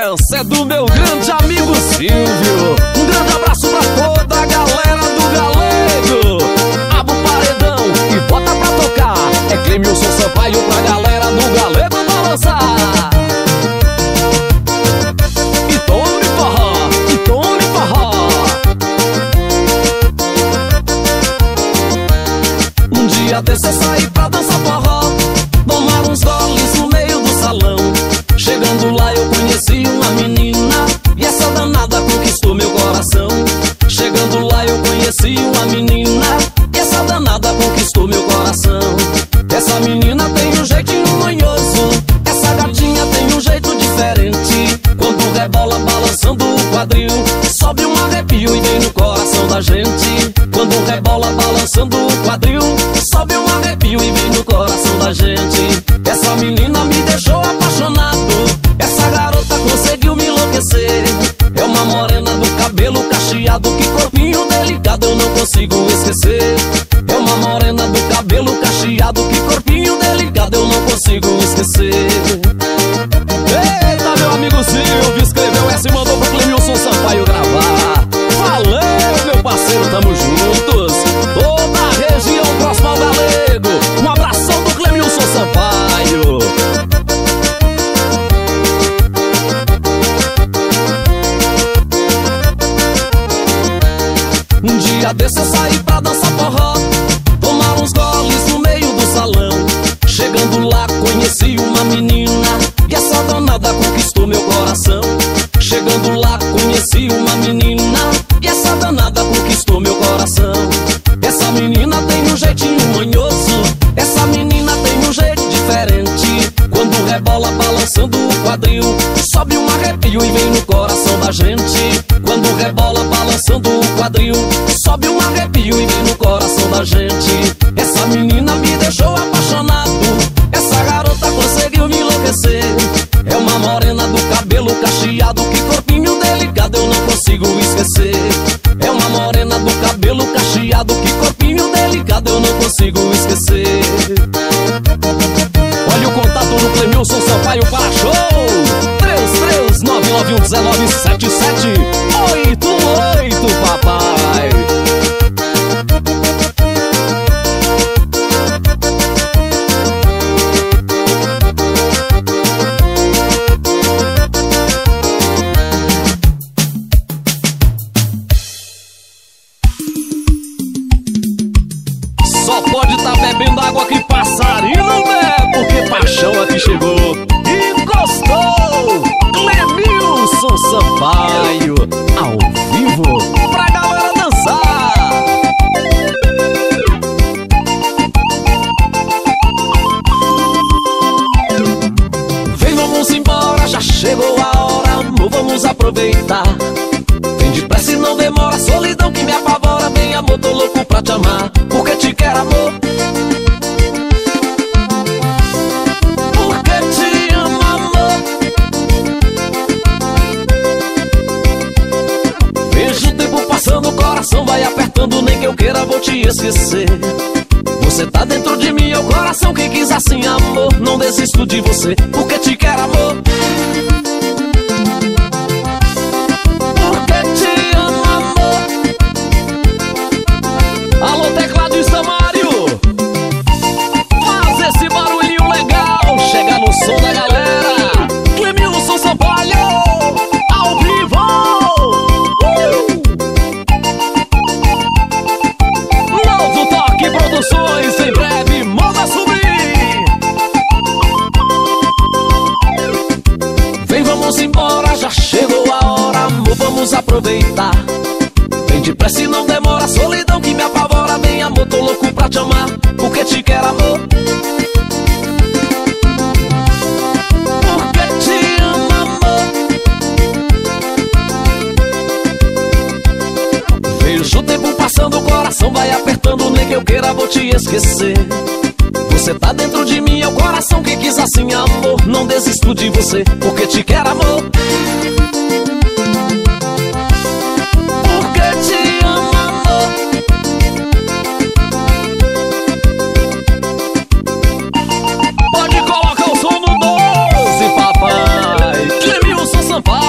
Essa é do meu grande amigo Silvio. Um grande abraço pra toda a galera do Galego. Abre o paredão e bota pra tocar. É Clemilson Sampaio pra galera do Galego balançar. E tome forró, e tome forró. Um dia desse eu saí pra dançar forró, tomar uns goles no meio do salão. Chegando lá eu conheci uma menina, e essa danada conquistou meu coração. Chegando lá eu conheci uma menina, e essa danada conquistou meu coração. Essa menina tem um jeitinho manhoso, essa gatinha tem um jeito diferente. Quando rebola balançando o quadril, sobe um arrepio e vem no coração da gente. Quando rebola balançando o quadril, sobe um arrepio e vem no coração da gente. Essa menina me deixou apaixonado, essa garota conseguiu me enlouquecer. É uma morena do cabelo cacheado, que corpinho delicado eu não consigo esquecer. É uma morena do cabelo cacheado, que corpinho delicado eu não consigo esquecer. Eita, meu amigo Silvio escreveu essa e mandou pro Clemilson Sampaio gravar. Valeu, meu parceiro, tamo juntos. Toda a região próxima ao Galego, um abração do Clemilson Sampaio. Um dia desse eu saí pra dançar forró, tomar uns goles no meio do salão. Chegando lá conheci uma menina, e essa danada conquistou meu coração. Chegando lá conheci uma menina, e essa danada conquistou meu coração. Essa menina tem um jeitinho manhoso, essa menina tem um jeito diferente. Quando rebola balançando o quadril, sobe um arrepio e vem no coração da gente. Quando rebola balançando o quadril, sobe um arrepio e vem no coração da gente. Essa menina me deixou apaixonado, essa garota conseguiu me enlouquecer. É uma morena do cabelo cacheado, que corpinho delicado eu não consigo esquecer. É uma morena do cabelo cacheado, que corpinho delicado eu não consigo esquecer. Olha o contato do Clemilson Sampaio para show: 339197788, papai. Só pode tá bebendo água que passarinho não bebe, porque paixão aqui chegou e gostou. Clemilson Sampaio, ao vivo, pra galera dançar. Vem, vamos embora, já chegou a hora, amor, vamos aproveitar. Vem depressa e não demora, solidão que me apavora. Vem, amor, tô louco pra te amar, porque te quero, amor. Porque te amo, amor. Vejo o tempo passando, o coração vai apertando, nem que eu queira vou te esquecer. Você tá dentro de mim, é o coração que quis assim, amor. Não desisto de você, porque te quero, amor. Porque te amo, amor. Alô, tecladista Mário, faz esse barulhinho legal, chega no som da galera. Clemilson Sampaio, ao vivo. Novo Toque Produções, em breve manda subir. Vem, vamos embora, já chegou a hora, amor, vamos aproveitar. Vem depressa e não demora, solidão que me apavora. Vem, amor, tô louco pra te amar, porque te quero, amor. Porque te amo, amor. Vejo o tempo passando, o coração vai apertando, nem que eu queira vou te esquecer. Você tá dentro de mim, é o coração que quis assim, amor. Não desisto de você, porque te quero, amor. Porque te amo, amor. Pode colocar o som no 12, papai. Clemilson Sampaio.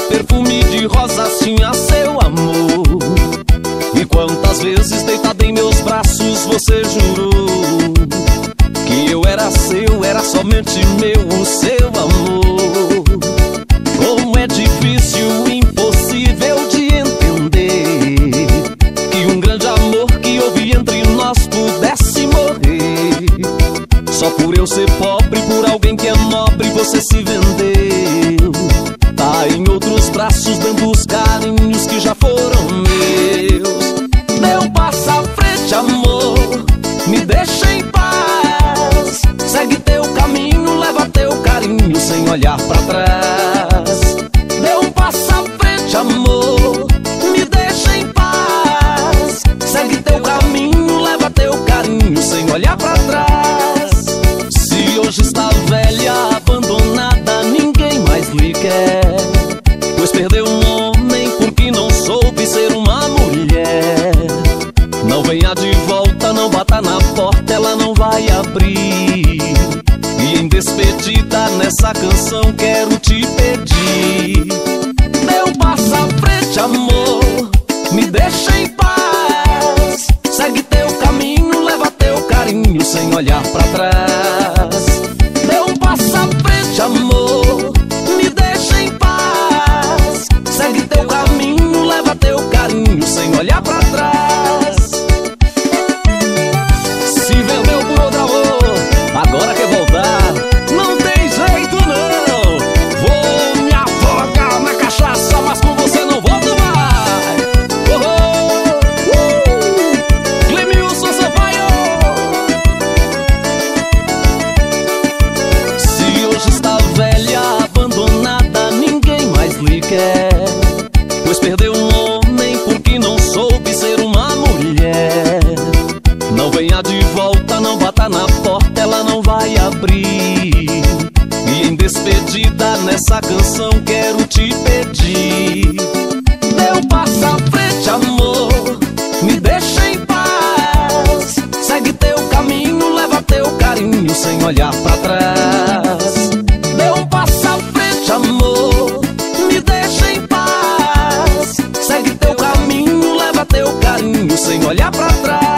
perfume de rosas tinha seu amor. E quantas vezes deitada em meus braços você jurou que eu era seu, era somente meu, o seu amor. Como é difícil, impossível de entender que um grande amor que houve entre nós pudesse morrer. Só por eu ser pobre, por alguém que é nobre, você se vendeu. Tá em outros braços dando os carinhos que já foram meus. Deu passo à frente, amor, me deixa em paz. Segue teu caminho, leva teu carinho sem olhar pra trás. Deu um passo à frente, amor, me deixa em paz. Segue teu caminho, leva teu carinho sem olhar pra trás. Se hoje está velha, abandonada, ninguém mais lhe quer, pois perdeu um homem porque não soube ser uma mulher. Não venha de volta, não bata na porta, ela não vai abrir. E em despedida nessa canção quero te pedir: dê um passo à frente, amor, me deixa em paz. Segue teu caminho, leva teu carinho sem olhar pra trás. Dê um passo à frente, amor, me deixa em paz. Segue teu caminho, leva teu carinho sem olhar pra trás. Se vendeu por outro amor, agora quer voltar, não tem jeito não. Vou me afogar na cachaça, mas com você não volto mais. Clemilson Sampaio. Se hoje está velha, abandonada, ninguém mais lhe quer, pois perdeu um homem porque não soube ser uma mulher. Não venha de volta, não bata na porta, ela não vai abrir. E em despedida nessa canção quero te pedir: dê um passo à frente, amor, me deixa em paz. Segue teu caminho, leva teu carinho sem olhar pra trás. Dê um passo à frente, amor, me deixa em paz. Segue teu caminho, leva teu carinho sem olhar pra trás.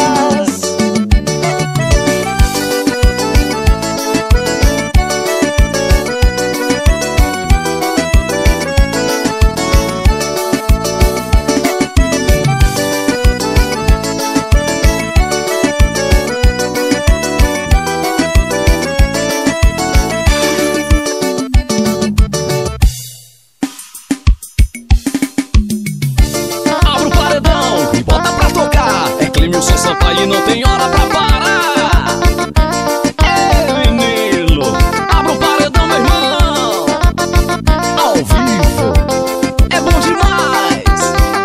Clemilson Sampaio não tem hora pra parar. Ei, menino, abre o paredão, meu irmão. Ao vivo é bom demais.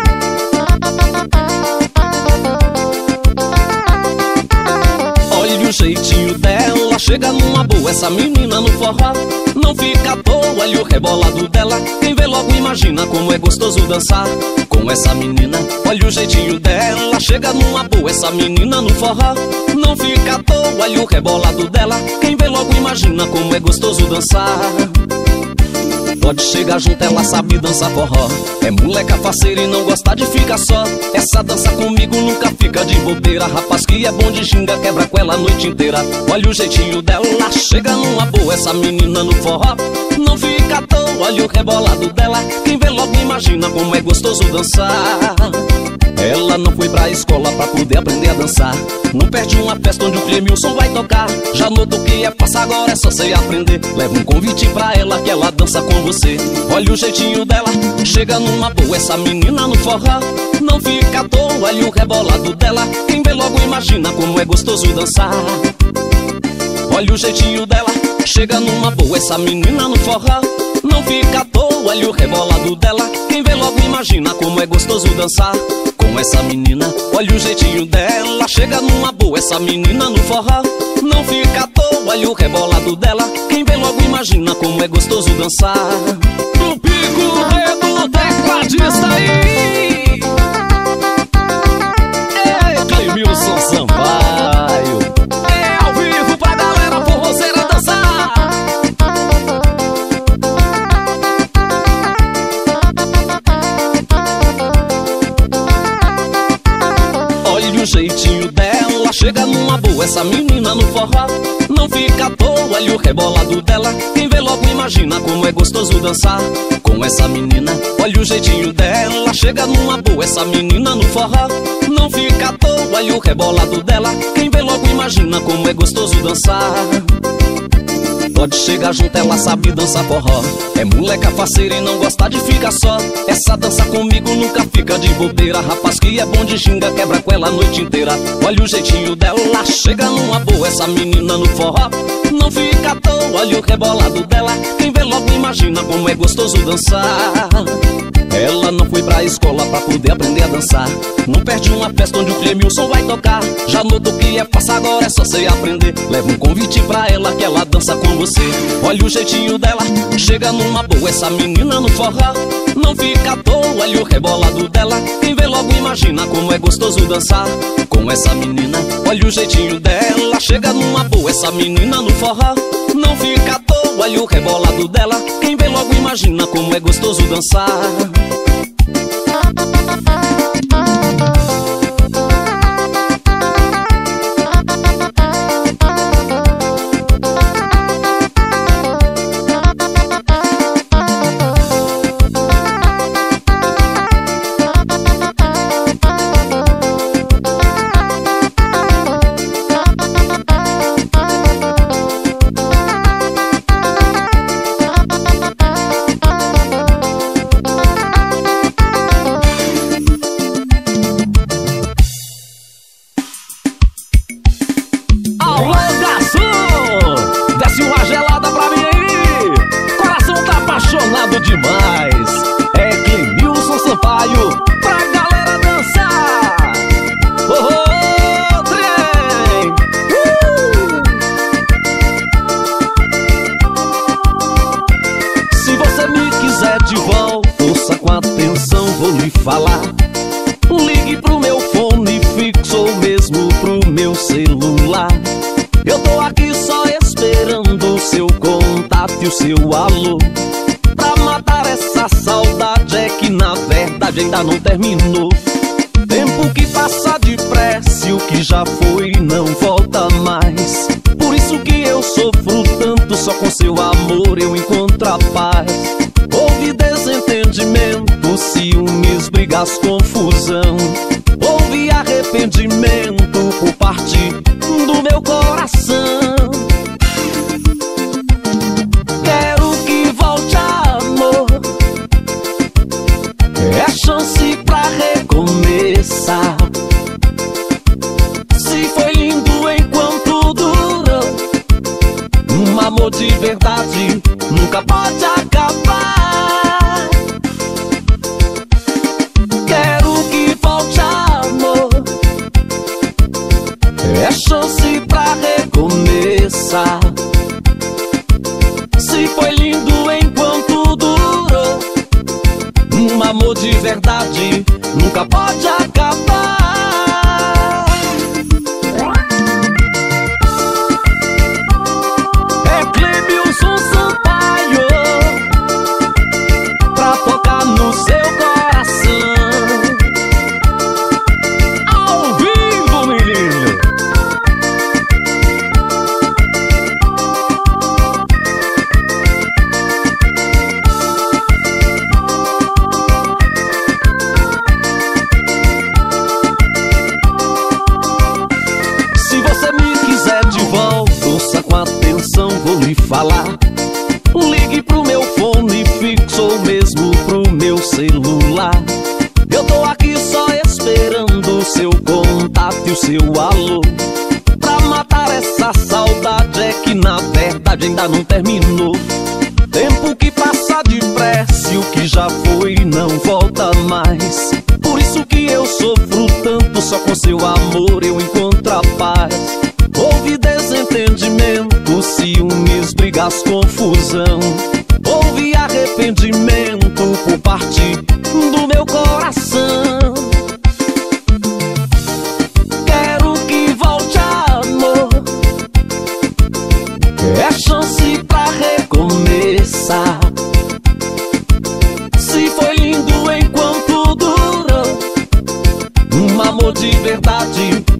Olha o jeitinho dela, chega numa boa essa menina no forró. Não fica à toa, olha o rebolado dela. Quem vê logo imagina como é gostoso dançar com essa menina. Olha o jeitinho dela, chega numa boa essa menina no forró. Não fica à toa, olha o rebolado dela. Quem vê logo imagina como é gostoso dançar. Pode chegar junto, ela sabe dançar forró. É moleca faceira e não gosta de ficar só. Essa dança comigo nunca fica de bobeira. Rapaz que é bom de ginga, quebra com ela a noite inteira. Olha o jeitinho dela, chega numa boa essa menina no forró. Não fica à toa, olha o rebolado dela. Quem vê logo imagina como é gostoso dançar. Ela não foi pra escola pra poder aprender a dançar. Não perde uma festa onde o Clemilson vai tocar. Já notou que é fácil, agora é só cê aprender. Leva um convite pra ela que ela dança com você. Olha o jeitinho dela, chega numa boa essa menina no forró. Não fica à toa, olha o rebolado dela. Quem vê logo imagina como é gostoso dançar. Olha o jeitinho dela, chega numa boa essa menina no forró. Não fica à toa, olha o rebolado dela. Quem vê logo imagina como é gostoso dançar com essa menina. Olha o jeitinho dela, chega numa boa essa menina no forró. Não fica à toa, olha o rebolado dela. Quem vê logo imagina como é gostoso dançar. No pico do tecladista aí, é Clemilson Sampaio. É ao vivo pra galera forrozeira dançar. jeitinho dela, chega numa boa essa menina no forró. Não fica à toa, olha o rebolado dela. Quem vê logo imagina como é gostoso dançar com essa menina. Olha o jeitinho dela, chega numa boa essa menina no forró. Não fica à toa, olha o rebolado dela. Quem vê logo imagina como é gostoso dançar. Pode chegar junto, ela sabe dançar forró. É moleca faceira e não gosta de ficar só. Essa dança comigo nunca fica de bobeira. Rapaz que é bom de ginga, quebra com ela a noite inteira. Olha o jeitinho dela, chega numa boa essa menina no forró. Não fica à toa, olha o rebolado dela. Quem vê logo imagina como é gostoso dançar. Ela não foi pra escola pra poder aprender a dançar. Não perde uma festa onde o Clemilson vai tocar. Já notou que é fácil, agora é só cê aprender. Leva um convite pra ela que ela dança com você. Olha o jeitinho dela, chega numa boa essa menina no forró. Não fica à toa, olha o rebolado dela. Quem vê logo imagina como é gostoso dançar com essa menina. Olha o jeitinho dela, chega numa boa essa menina no forró. Não fica à toa, olha o rebolado dela. Quem vê logo imagina como é gostoso dançar. Demais, é Clemilson Sampaio pra galera dançar. Oh, trem! Se você me quiser de volta, ouça com atenção, vou lhe falar. Ligue pro meu fone fixo ou mesmo pro meu celular. Eu tô aqui só esperando o seu contato e o seu alô. Pra matar essa saudade é que na verdade ainda não terminou. Tempo que passa depressa e o que já foi não volta mais. Por isso que eu sofro tanto, só com seu amor eu encontro a paz. Houve desentendimento, ciúmes, brigas, confusão. Houve arrependimento por parte do meu coração. É chance pra recomeçar. Se foi lindo enquanto durou, um amor de verdade nunca pode acabar. Quero que volte, amor. É chance pra recomeçar. Se foi lindo enquanto durou, um amor de verdade nunca pode acabar. É Clemilson Sampaio pra tocar no seu coração. Ao vivo, menino. Vou lhe falar. Ligue pro meu fone fixo ou mesmo pro meu celular. Eu tô aqui só esperando o seu contato e o seu alô. Pra matar essa saudade é que na verdade ainda não terminou. Tempo que passa depressa e o que já foi não volta mais. Por isso que eu sofro tanto, só com seu amor eu encontro a paz. Houve desentendimento, ciúmes, brigas, confusão. Houve arrependimento por parte do meu coração. Quero que volte, amor. É chance pra recomeçar. Se foi lindo enquanto durou, um amor de verdade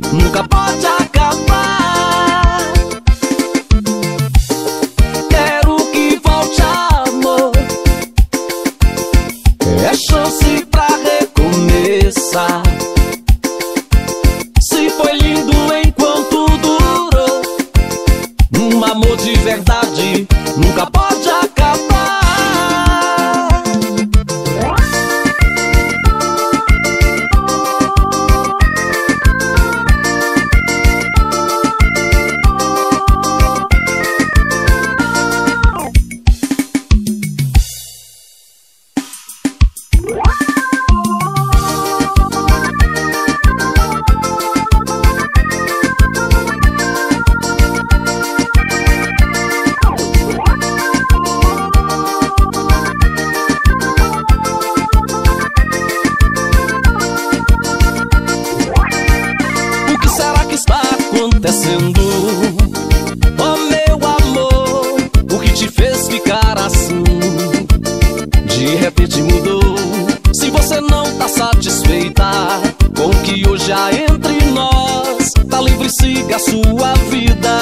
siga a sua vida.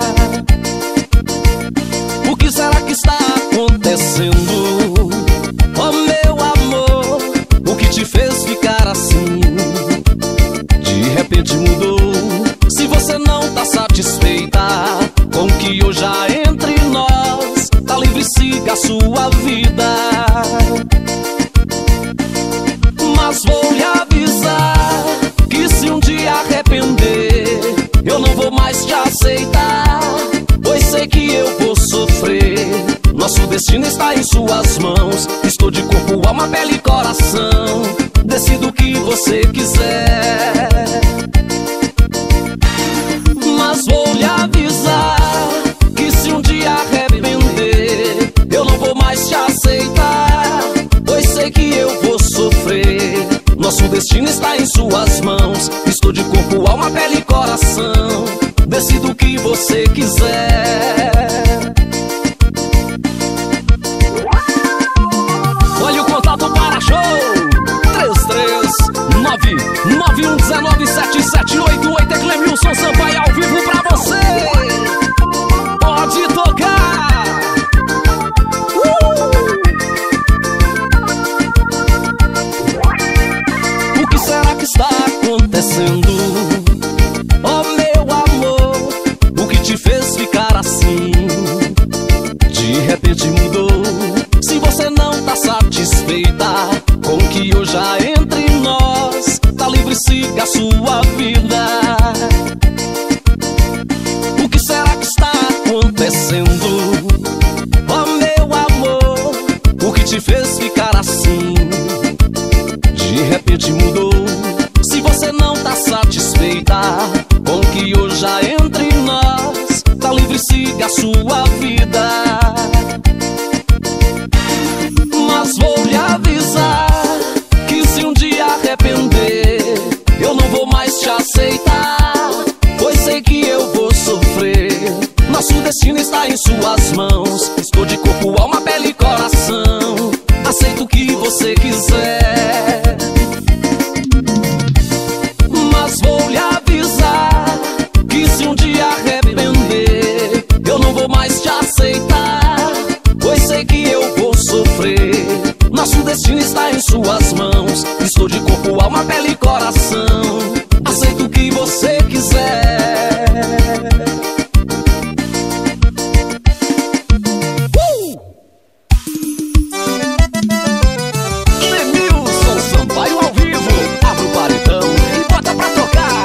O que será que está acontecendo? Oh meu amor, o que te fez ficar assim? De repente mudou. Se você não tá satisfeita com o que hoje há entre nós, tá livre, siga a sua vida. Mas vou lhe avisar que se um dia arrepender, eu não vou mais te aceitar, pois sei que eu vou sofrer. Nosso destino está em suas mãos. Estou de corpo, alma, pele e coração. Decida o que você quiser. Mas vou lhe avisar que se um dia arrepender, eu não vou mais te aceitar, pois sei que eu vou sofrer. Nosso destino está em suas mãos. Estou de corpo, alma, pele e coração. Decida o que você quiser. Olha o contato para show 33991197788. É Clemilson Sampaio ao vivo pra você. Pode tocar. O que será que está acontecendo? Oh meu amor, o que te fez ficar assim? De repente mudou. Se você não tá satisfeita com o que hoje há entre nós, tá livre, siga a sua vida. O que será que está acontecendo? Oh meu amor, o que te fez ficar assim? De repente mudou. Se você não tá satisfeita com o que hoje há entre nós, tá livre, siga a sua vida. Mas vou lhe avisar que se um dia arrepender, eu não vou mais te aceitar, pois sei que eu vou sofrer. Nosso destino está em suas mãos. Estou de corpo, alma, pele e coração. Aceito o que você quiser. Mas vou lhe avisar que se um dia arrepender, eu não vou mais te aceitar, pois sei que eu vou sofrer. Nosso destino está em suas mãos. Estou de corpo, alma, pele e coração. Aceito o que você quiser. Clemilson Sampaio ao vivo. Abre o paredão e bota pra tocar.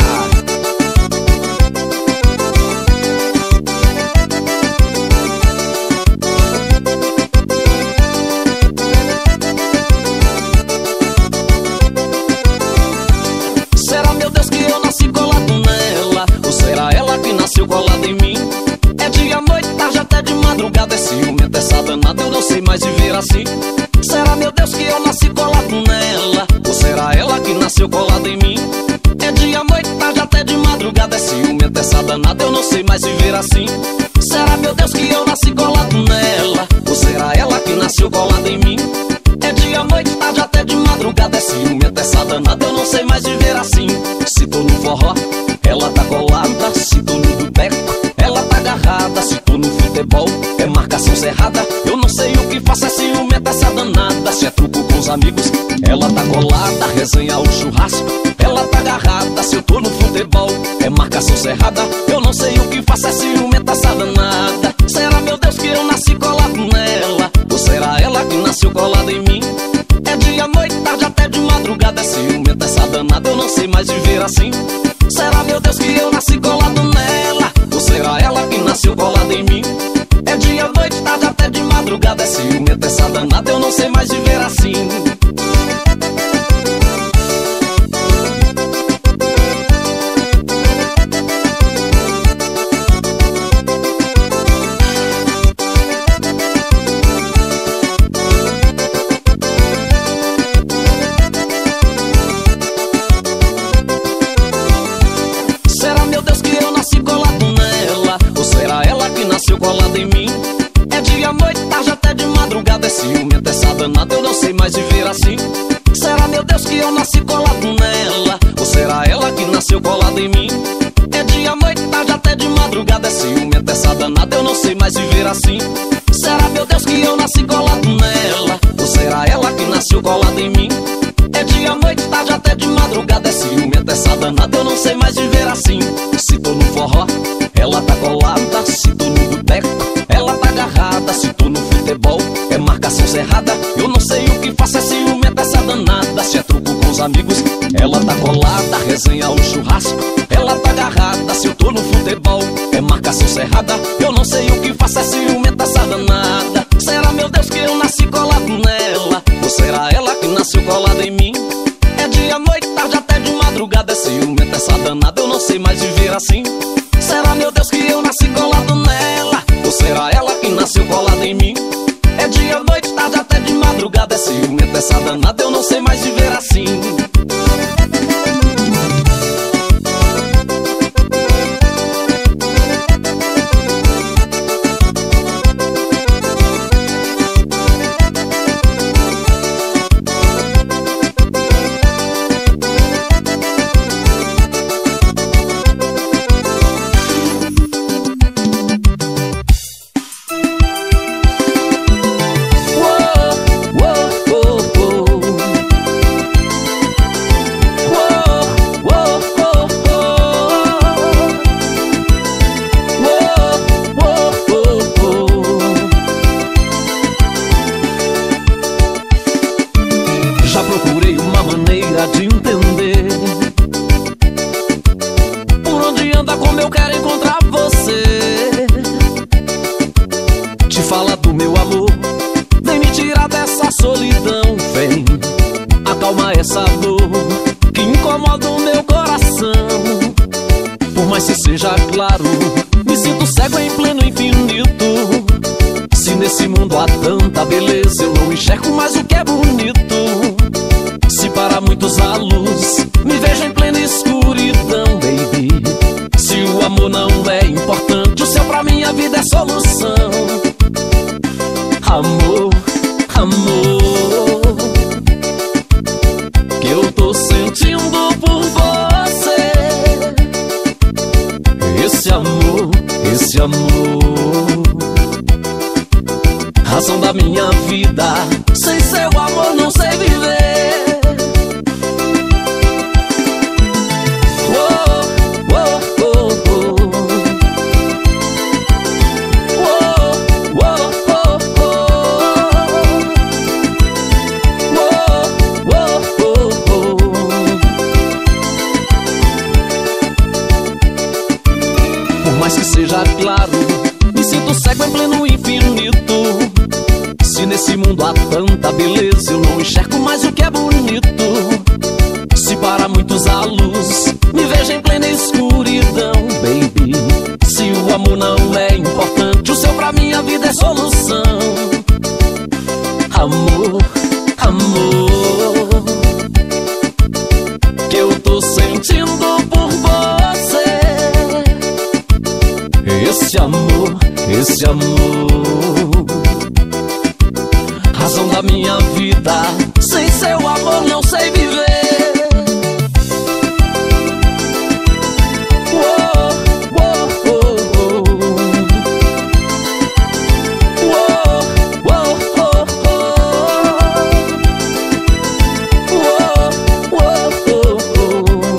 Será, meu Deus, que eu nasci colado nela? Ou será ela que nasceu colada em mim? É dia, noite, tarde, até de madrugada. É ciumenta, essa danada, eu não sei mais viver assim. Será, meu Deus, que eu nasci colado nela? Ou será ela que nasceu colada em mim? É dia, noite, tarde, até de madrugada. É ciumenta, essa danada, eu não sei mais viver assim. Será, meu Deus, que eu nasci colado nela? Ou será ela que nasceu colada em mim? É dia, noite, tarde, até de madrugada. É ciumenta, essa danada, eu não sei mais viver assim. Se tô no forró, ela tá colada. Se tô no boteco, ela tá agarrada. Se tô no futebol, é marcação cerrada. Eu não sei o que faço, é ciumenta, essa danada. Se é truco com os amigos, ela tá colada. Resenha o churrasco, ela tá agarrada. Se eu tô no futebol, é marcação cerrada. Eu não sei o que faço, é ciumenta, essa danada. Será, meu Deus, que eu nasci colado nela? Ou será ela que nasceu colada em mim? É dia, noite, tarde, até de madrugada. É ciumenta, essa danada, eu não sei mais viver assim. Será, meu Deus, que eu nasci colado nela? Ou será ela que nasceu colada em mim? É dia, noite, tarde, até de madrugada. É ciumenta, essa danada, eu não sei mais viver assim. Nasceu colada em mim. É dia, noite, tarde, até de madrugada. É ciumenta, essa danada, eu não sei mais viver assim. Será, meu Deus, que eu nasci colado nela? Ou será ela que nasceu colada em mim? É dia, noite, madrugada é ciumenta, essa danada, eu não sei mais viver assim. Será, meu Deus, que eu nasci colado nela? Ou será ela que nasceu colada em mim? É dia, noite, tarde, até de madrugada é ciumenta, essa danada, eu não sei mais viver assim. Se tô no forró, ela tá colada. Se tô no boteco, ela tá agarrada. Se tô no futebol, é marcação cerrada. Eu não sei o que faço, é ciumenta, essa danada. Se é truco com os amigos, ela tá colada. Resenha o churrasco, ela tá agarrada. Se eu tô no futebol, é marcação cerrada. Eu não sei o que faço, é ciumenta, essa danada. Será, meu Deus, que eu nasci colado nela? Ou será ela que nasceu colada em mim? É dia, noite, tarde, até de madrugada é ciumenta, essa danada, eu não sei mais viver assim. Será, meu Deus, que eu nasci colado nela? Ou será ela que nasceu colada em mim? É dia, noite, tarde, até de madrugada é ciumenta, essa danada, eu não sei mais viver assim. Claro, me sinto cego em pleno infinito. Se nesse mundo há tanta beleza, eu não enxergo mais o que é bonito. Se para muitos a luz, me vejo em plena escuridão, baby. Se o amor não é importante, o céu pra minha vida é solução. Amor, amor, que eu tô sentindo por você. Esse amor, razão da minha vida. Sem seu amor não sei viver. Oh, oh, oh, oh. Oh, oh, oh, oh. Oh, oh, oh, oh. Mas que seja claro, me sinto cego em pleno infinito. Se nesse mundo há tanta beleza, eu não enxergo mais o que é bonito. Se para muitos a luz, me vejo em plena escuridão, baby. Se o amor não é importante, o seu pra minha vida é solução. Amor, amor, que eu tô sentindo por você. Esse amor, razão da minha vida. Sem seu amor não sei viver. Oh, oh, oh, oh. Oh, oh, oh, oh. Oh, oh, oh.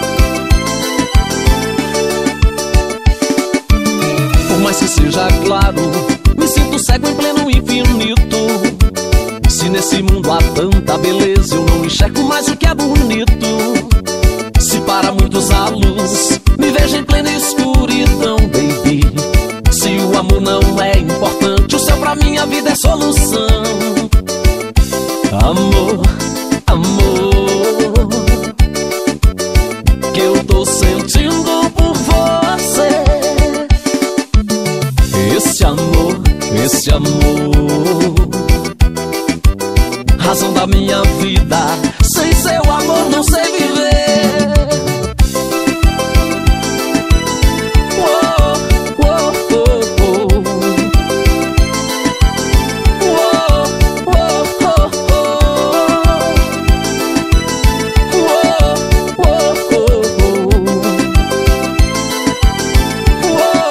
Mas que seja claro, me sinto cego em pleno infinito. Se nesse mundo há tanta beleza, eu não enxergo mais o que é bonito. Se para muitos a luz, me vejo em plena escuridão, baby. Se o amor não é importante, o céu pra minha vida é solução. Amor, amor, que eu tô sentindo por você. Esse amor, razão da minha vida. Sem seu amor não sei viver. Oh, oh, oh, oh. Oh, oh, oh, oh. Oh, oh, oh, oh.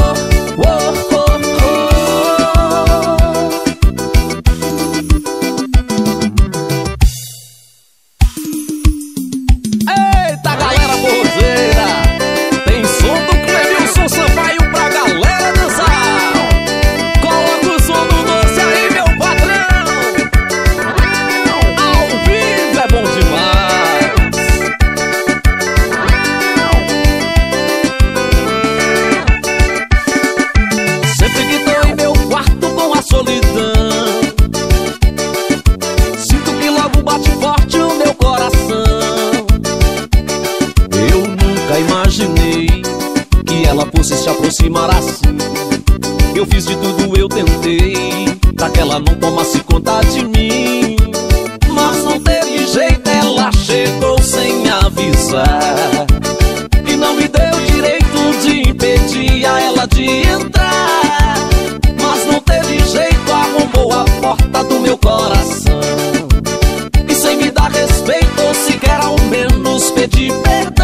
fosse se aproximar assim. Eu fiz de tudo, eu tentei, pra que ela não tomasse conta de mim. Mas não teve jeito, ela chegou sem avisar e não me deu direito de impedir a ela de entrar. Mas não teve jeito, arrombou a porta do meu coração e sem me dar respeito ou sequer ao menos pedir perdão.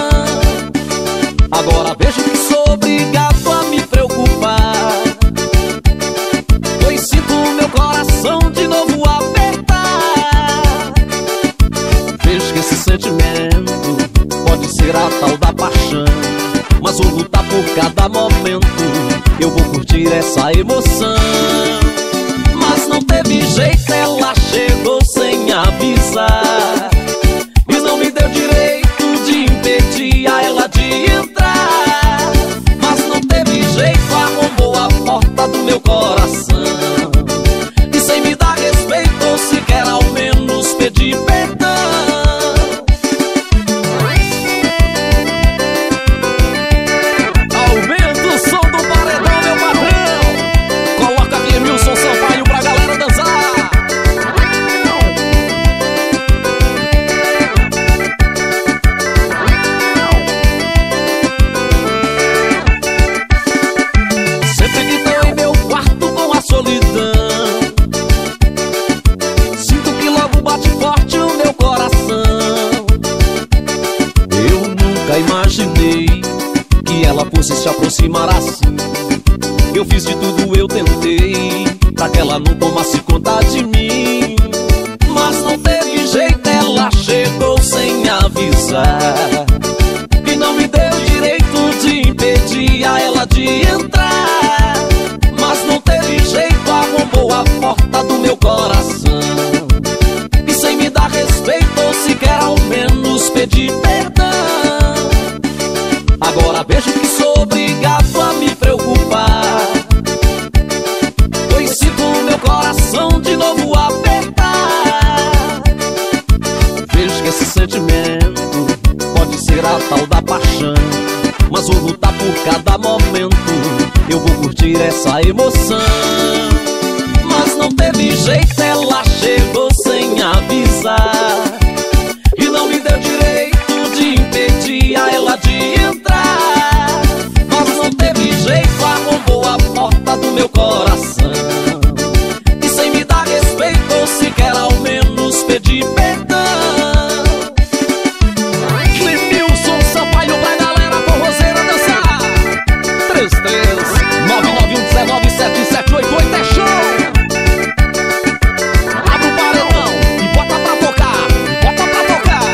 Agora vejo que sou obrigado a me preocupar, pois sinto meu coração de novo apertar. Vejo que esse sentimento pode ser a tal da paixão, mas vou lutar por cada momento, eu vou curtir essa emoção. Mas não teve jeito, ela chegou sem avisar e não me deu direito de impedir a ela de entrar. Mas não teve jeito, arrombou a porta do meu coração e sem me dar respeito ou sequer ao menos pedir perdão. Aumenta o som do paredão, meu patrão. Coloca aqui Emilson Sampaio pra galera dançar. Sempre que tô em meu quarto com a solidão, sinto que logo bate forte o meu coração. Eu nunca imaginei que ela fosse se aproximar assim. Eu fiz de tudo, eu tentei, pra que ela não tomasse conta de mim. Mas não teve jeito, ela chegou sem avisar e não me deu direito de impedir a ela de entrar. Mas não teve jeito, arrombou a porta do meu coração e sem me dar respeito ou sequer ao menos pedir perdão. Agora vejo que sou obrigado a me preocupar, pois sinto meu coração de novo apertar. Vejo que esse sentimento pode ser a tal da paixão, mas vou lutar por cada momento, eu vou curtir essa emoção. Mas não teve jeito, ela chegou sem avisar e não me deu direito de impedir a ela de entrar. Mas não teve jeito, arrombou a porta do meu coração e sem me dar respeito ou sequer ao menos pedir perdão. Clemilson Sampaio pra galera forrozeira dançar. 33-991197788 é show. Abre o paredão e bota pra tocar, bota pra tocar.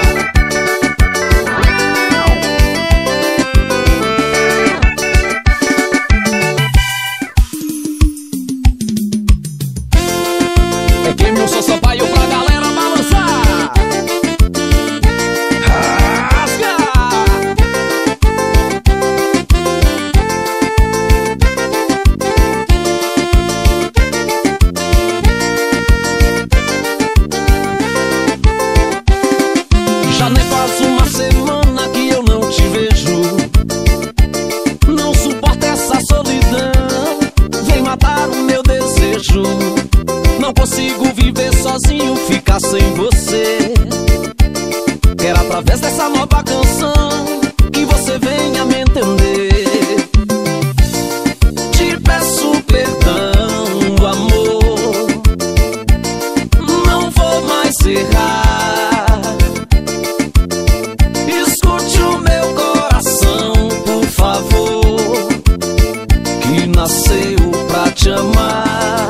É Clemilson Sampaio pra galera balançar. Rasga! Já nem faz uma semana que eu não te vejo. Não suporto essa solidão, vem matar o meu desejo. Não consigo viver sozinho, ficar sem você. Quero através dessa nova canção que você venha me entender. Te peço perdão, amor, não vou mais errar. Escute o meu coração, por favor, que nasceu pra te amar.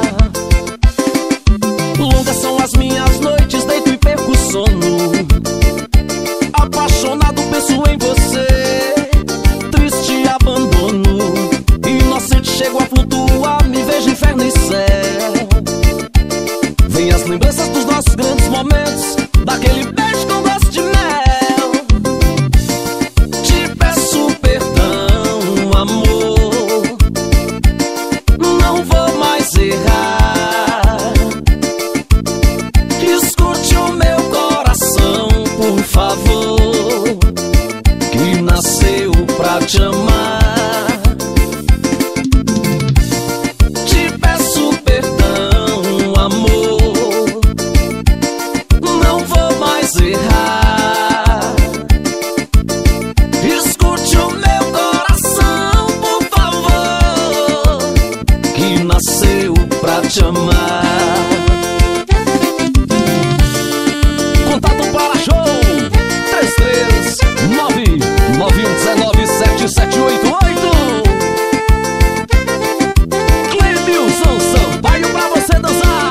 Longas são as minhas noites, deito e perco o sono. Apaixonado penso em você, triste abandono. Inocente chego a flutuar, me vejo inferno e céu. Vem as lembranças dos nossos grandes momentos, daquele beijo com gosto de mel. Te peço perdão, amor, não vou mais errar. Escute o meu coração, por favor, que nasceu pra te amar. errar. Escute o meu coração, por favor, que nasceu pra te amar. Contato para show 33991197788. Clemilson Sampaio pra você dançar.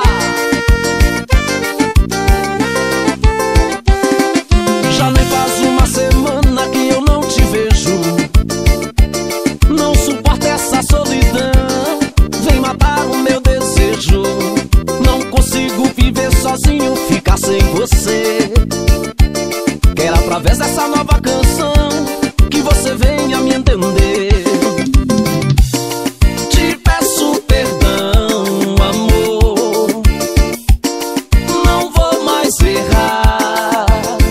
Já nem faz uma semana que eu não te vejo. Não suporto essa solidão, vem matar o meu desejo. Não consigo viver sozinho, ficar sem você. Quero através dessa nova canção que você venha me entender. Te peço perdão, amor, não vou mais errar.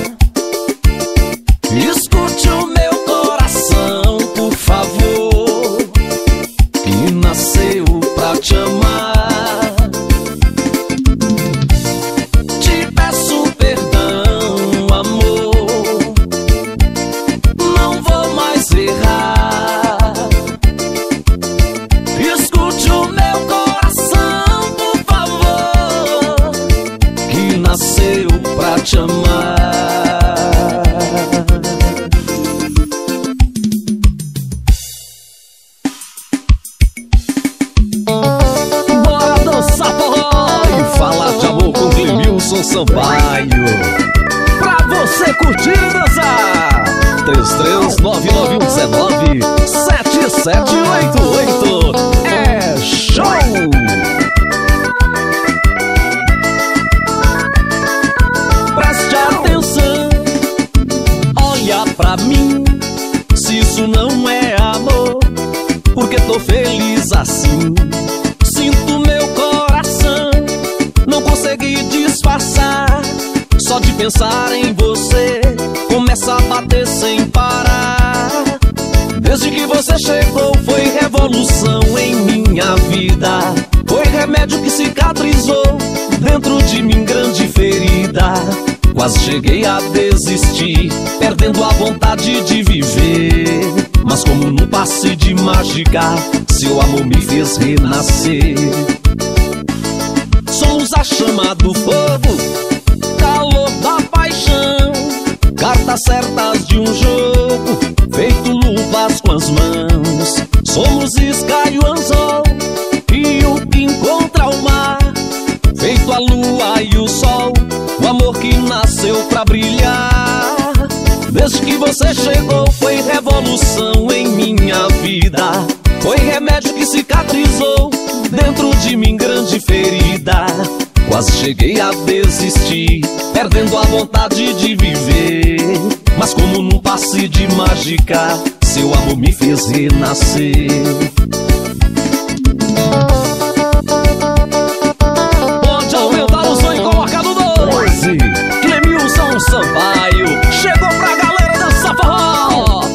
Escute o meu coração, por favor, que nasceu pra te amar. Te peço perdão, amor, não vou mais errar. Escute o meu coração, por favor, que nasceu pra te amar. Bora dançar forró e falar de amor com Clemilson Sampaio, pra você curtir e dançar. 33991197788. É show! Preste atenção, olha pra mim. Se isso não é amor, porque tô feliz assim. Sinto meu coração, não consegui disfarçar. Só de pensar em você, começa a bater sem parar. Desde que você chegou, foi revolução em minha vida. Foi remédio que cicatrizou dentro de mim grande ferida. Quase cheguei a desistir, perdendo a vontade de viver. Mas como num passe de mágica, seu amor me fez renascer. Somos a chama do fogo, calor da paixão, cartas certas de um jogo, feito luvas com as mãos. Somos isca e o anzol, rio que encontra o mar, feito a lua e o sol, o amor que nasceu pra brilhar. Desde que você chegou, foi revolução em minha vida. Foi remédio que cicatrizou dentro de mim grande ferida. Quase cheguei a desistir, perdendo a vontade de viver. Mas como num passe de mágica, seu amor me fez renascer. Pode aumentar o som e colocar no 12. Clemilson Sampaio chegou pra galera dançar forró.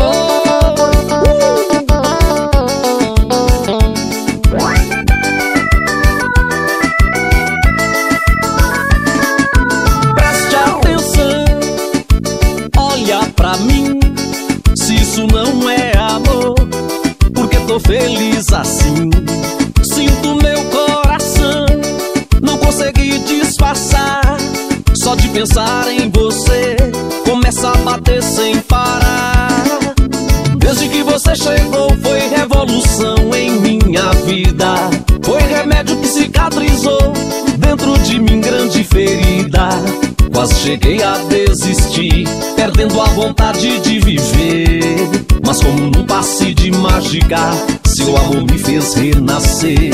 Preste atenção, olha pra mim. Se isso não é amor, porque tô feliz assim. Sinto meu coração, não consegui disfarçar. Só de pensar em você, começa a bater sem parar. Desde que você chegou, foi revolução em minha vida. Foi remédio que cicatrizou dentro de mim grande ferida. Quase cheguei a desistir, perdendo a vontade de viver. Mas como num passe de mágica, seu amor me fez renascer.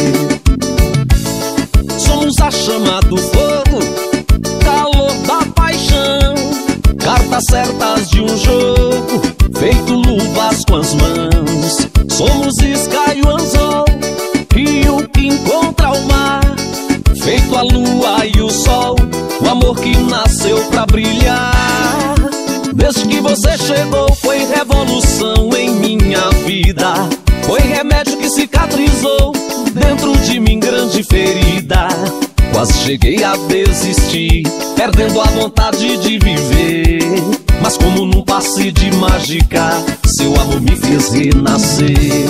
Somos a chama do fogo, calor da paixão, cartas certas de um jogo, feito luvas com as mãos. Somos isca e o anzol, rio que encontra o mar, feito a lua e o sol, o amor que nasceu pra brilhar. Desde que você chegou, foi revolução em minha vida. Foi remédio que cicatrizou dentro de mim grande ferida. quase cheguei a desistir, perdendo a vontade de viver. Mas como num passe de mágica, seu amor me fez renascer.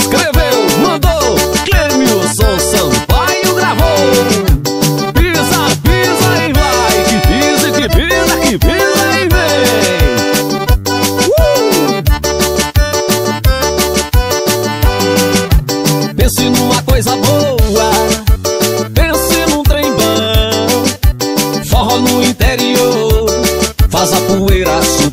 Escreveu, mandou, Clemilson Sampaio gravou.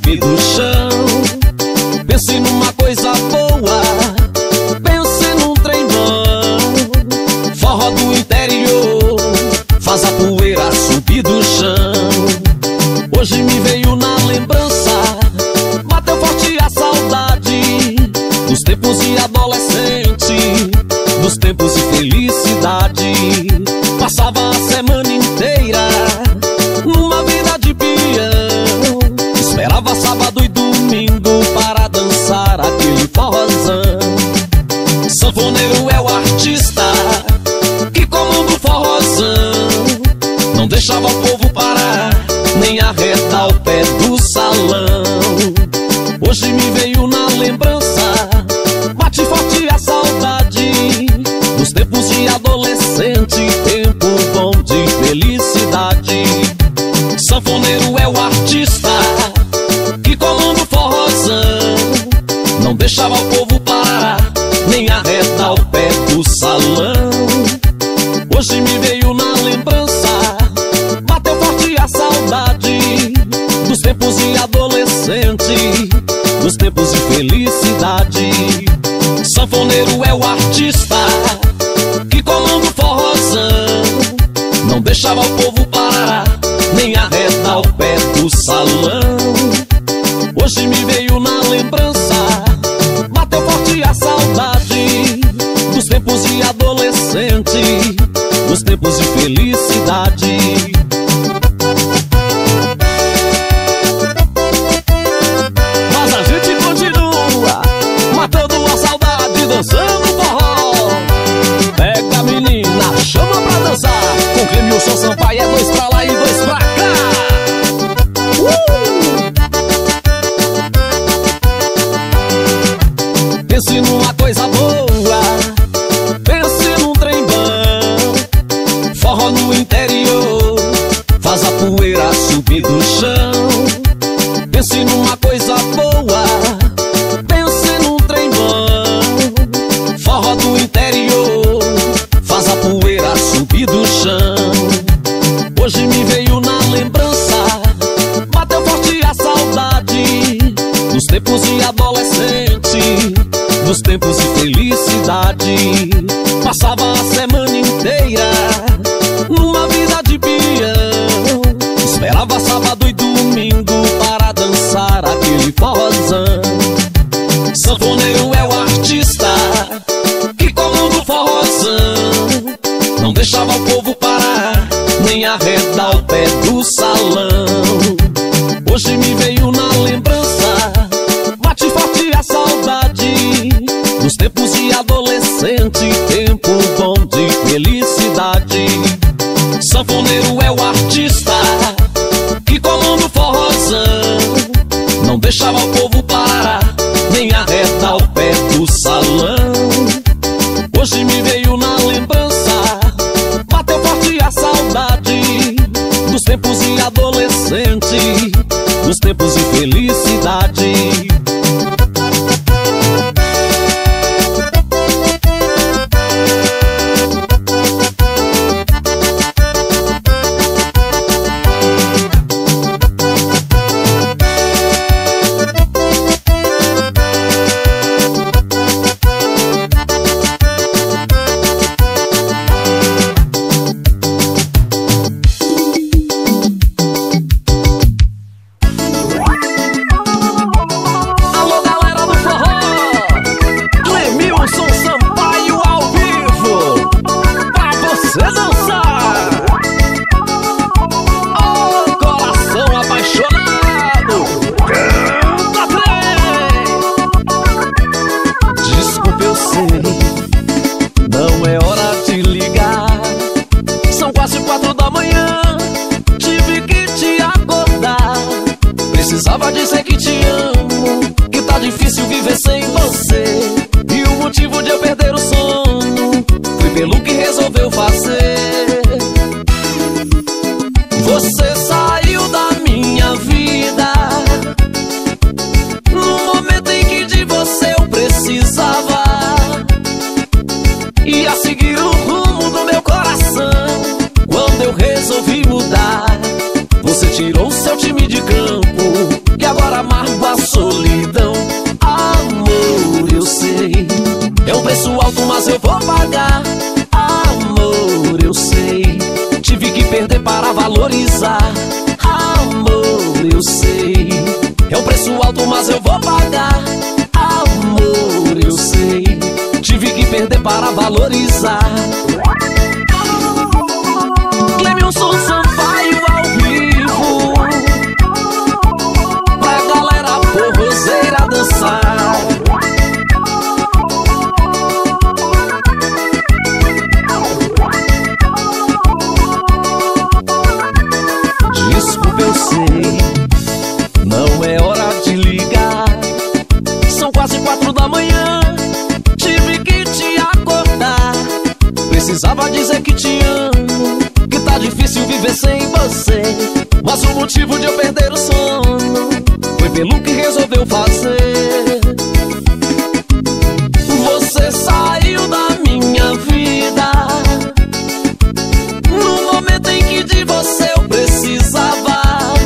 subir do chão. Pense numa coisa boa, pense num trem bom. Forró do interior faz a poeira subir do chão. Hoje me veio na lembrança, bateu forte a saudade dos tempos de adolescente, dos tempos de felicidade. Passava a semana inteira numa vida de peão, esperava sábado e domingo para dançar aquele forrozão. Sanfoneiro é o artista que comanda o forrozão, não deixava o povo parar, nem arredar o pé do salão. Hoje me veio na lembrança, bate forte a saudade dos tempos de adolescente, tempo bom de felicidade. Sanfoneiro é o artista que comanda o forrozão, não deixava o povo parar, nem arredar o pé do salão. Hoje me veio na lembrança, bateu forte a saudade dos tempos de adolescente, dos tempos de felicidade. Sanfoneiro é o artista que comanda o forrozão, não deixava o povo parar, nem arredar o pé do salão. Hoje me veio na lembrança, bateu forte a saudade dos tempos de adolescente, dos tempos de felicidade. Mas a gente continua matando a saudade, dançando forró. Pega a menina, chama pra dançar, com Clemilson Sampaio é dois pra lá e dois pra cá. Pense numa coisa boa, pense num trem bom. Forró no interior faz a poeira subir do chão. Pense numa coisa boa, pense num trem bom. Forró do interior faz a poeira subir do chão. Hoje me veio na lembrança, bateu forte a saudade dos tempos de adolescente, dos tempos de felicidade. Passava a semana inteira numa vida de peão, esperava sábado e domingo para dançar aquele forrozão. Sanfoneiro é o artista que comanda o forrozão, não deixava o povo parar, nem arredar o pé do salão. Hoje me veio na lembrança, bate forte a saudade dos tempos de adolescente, tempo bom de felicidade. Sanfoneiro é o artista que comanda o forrozão, não deixava o povo parar, nem arredar o pé do salão. Hoje me veio na lembrança, bateu forte a saudade dos tempos de adolescente, dos tempos de felicidade. Precisava dizer que te amo, que tá difícil viver sem você. E o motivo de eu perder o sono foi pelo que resolveu fazer. Você saiu da minha vida no momento em que de você eu precisava, e a seguir o rumo do meu coração. Quando eu resolvi mudar, você tirou seu time de campo e agora marca valorizar. Amor, eu sei, é um preço alto, mas eu vou pagar. Amor, eu sei, tive que perder para valorizar. Clemilson Sampaio ao vivo, pra galera forrozeira dançar. Desculpa, eu sei, não é hora de ligar. São quase 4 da manhã, tive que te acordar. Precisava dizer que te amo, que tá difícil viver sem você. Mas o motivo de eu perder o sono foi pelo que resolveu fazer. Você saiu da minha vida no momento em que de você eu precisava.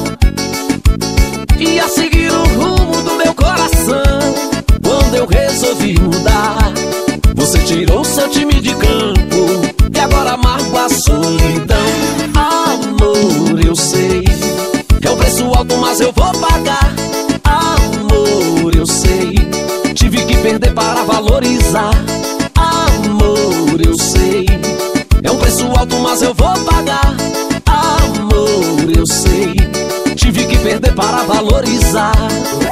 Ia seguir o rumo do meu coração. Quando eu resolvi mudar, você tirou seu time de campo e agora amargo a solidão. Amor, eu sei, é um preço alto, mas eu vou pagar. Amor, eu sei, tive que perder para valorizar. Amor, eu sei, é um preço alto, mas eu vou pagar. Amor, eu sei, tive que perder para valorizar.